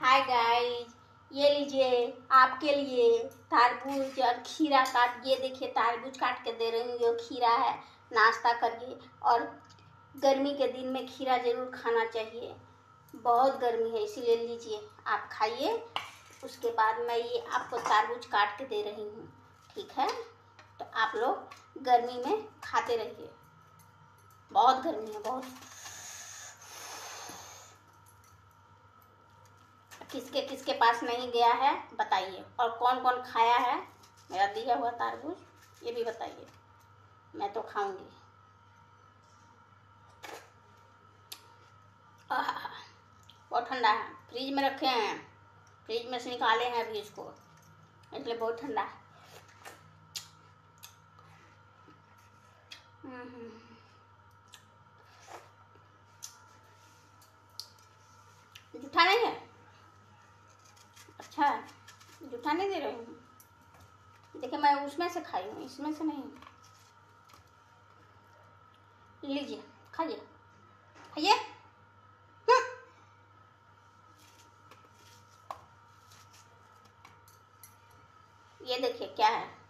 Hi guys, ये लीजिए आपके लिए तरबूज और खीरा काट। ये देखिए तरबूज काट के दे रही हूँ, जो खीरा है नाश्ता करिए। और गर्मी के दिन में खीरा जरूर खाना चाहिए, बहुत गर्मी है इसीलिए लीजिए आप खाइए। उसके बाद मैं ये आपको तरबूज काट के दे रही हूँ, ठीक है? तो आप लोग गर्मी में खाते रहिए, बहुत गर्मी है बहुत। किसके किसके पास नहीं गया है बताइए, और कौन कौन खाया है मेरा दिया हुआ तरबूज, ये भी बताइए। मैं तो खाऊंगी। बहुत ठंडा है, फ्रिज में रखे हैं, फ्रिज में से निकाले हैं अभी इसको, इसलिए बहुत ठंडा है। जूठा नहीं है? अच्छा, जूठा नहीं दे रही हूँ। देखिए मैं उसमें से खाई हूँ, इसमें से नहीं। लीजिए खाइए खाइए। ये देखिए क्या है।